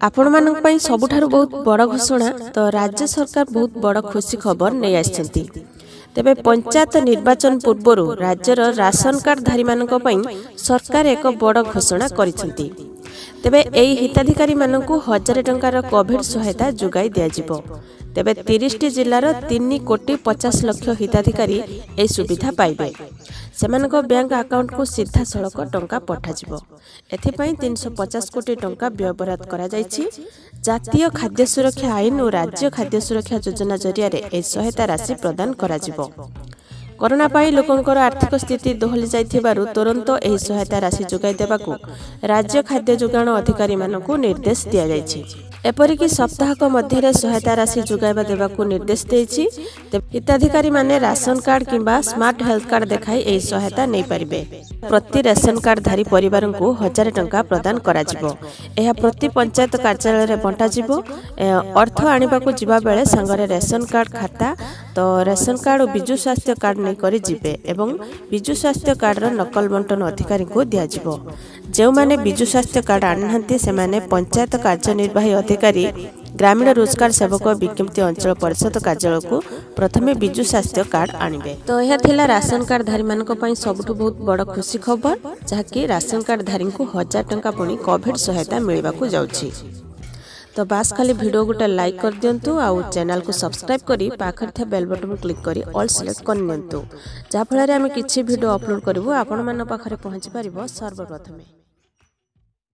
आपण मानक पई सबुठारु बहुत बड़ घोषणा तो राज्य सरकार बहुत बड़ खुशी खबर नहीं आछंती। तेबे पंचायत निर्वाचन पूर्व राज्यर राशन कार्ड धारी मानक पई सरकार एक बड़ घोषणा करिसंती। तेबे एई हिताधिकारी मानकु 1000 टंकार कोविड सहायता जुगाई दिया जिवो। तेबे 30 जिल्लार 3,50,00,000 हिताधिकारी ए सुविधा पाइबे। सेमानको बैंक अकाउंट को सीधा सड़क टंका पठाजिवो। एथिपाई 350 कोटी टंका व्ययबराद करा जायछि। जातीय खाद्य सुरक्षा आईन और राज्य खाद्य सुरक्षा योजना जरिया ए सहायता राशि प्रदान करा जिवो। कोरोना पाई लोकंकर आर्थिक स्थिति दोहली जाइथिबारु तुरंत एही सहायता राशि जोगाई देबाकू राज्य खाद्य जोगाण अधिकारी मानकू निर्देश दिया जायछि। एपरिकी सप्ताहक मध्य सहायता राशि जोगाइबा देबाकू निर्देश देछि। हिताधिकारी माने राशन कार्ड किंबा स्मार्ट हेल्थ कार्ड देखाई एही सहायता नै परिबे। प्रति राशन कार्ड धारी परिवार को 1000 टंका प्रदान करा जिवो। एहा प्रति पंचायत कार्यालय रे बंटा जिवो। अर्थ आनिबाकू जिबा बेले संगरे राशन कार्ड खाता तो राशन कार्ड और बिजु स्वास्थ्य कार्ड नहीं करी जिबे एवं बिजु स्वास्थ्य कार्ड रो नकल बंटन अधिकारी को दिया जिवो। जो माने बिजु स्वास्थ्य कार्ड आनहांती से माने पंचायत कार्यनिर्वाही अधिकारी ग्रामीण रोजगार सेवक विज्ञप्ति अंचल परिषद कार्यालय को प्रथमे बिजु स्वास्थ्य कार्ड आनिबे। तो यह थिला राशन कार्ड धारी मानक पई सबुठु बहुत बड़ खुशी खबर जहाँकि राशन कार्ड धारी को 1000 टंका पुणी कोविड सहायता मिलवा को जाउछि। तो बास खाली वीडियो गोटे लाइक कर दियंतु आउ चैनल को सब्सक्राइब करी पाखर थे बेल बटन क्लिक करी ऑल सिलेक्ट कर नियंतु। जा फଳରେ आमे किछि वीडियो अपलोड करबो आपण मान पाखरे पहुंची परिबो सर्वप्रथमे।